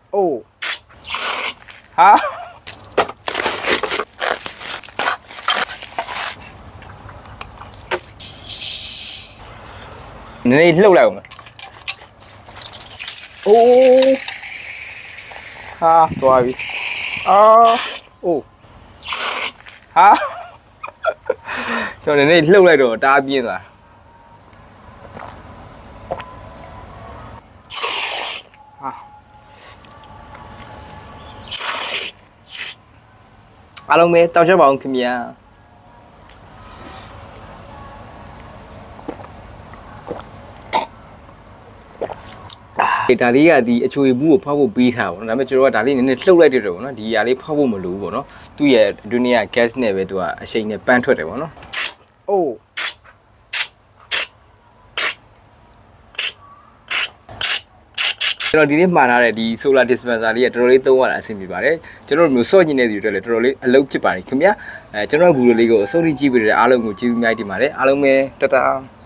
အိုးဟာနည်းနည်းလှုပ်လိုက်အောင်အိုးဟာသွားပြီအာအိုးဟာကျွန်တော်နည်းနည်းလှုပ်လိုက်တော့တားပြင်းသွားအားလုံးပဲတောက်ချက်ပါအောင်ခင်ဗျာဒါလေးကဒီအချိုရဘူးကိုဖောက်ဖို့ပေးထားပါတော့ဒါပေမဲ့ကျွန်တော်ကဒါလေးနည်းနည်းလှုပ်လိုက်တယ်ပေါ့နော်ဒီຢာလေးဖောက်ဖို့မလိုဘူးပေါ့နော်သူ့ရဲ့အတွင်းက gas နဲ့ပဲသူကအရှိန်နဲ့ပန်းထွက်တယ်ပေါ့နော်အိုးကျွန်တော်ဒီနေ့မှာထားတဲ့ဒီ solar dispenser လေးကတော်တော်လေးသုံးရတာအဆင်ပြေပါတယ်ကျွန်တော်တို့မျိုးစော့ညင်တဲ့သူတွေလည်းတော်တော်လေးအလုပ်ဖြစ်ပါတယ်ခင်ဗျာကျွန်တော်ဗီဒီယိုလေးကိုအဆုံးထိကြည့်ပေးတဲ့အားလုံးကိုကျေးဇူးများတင်ပါတယ်အားလုံးပဲတတား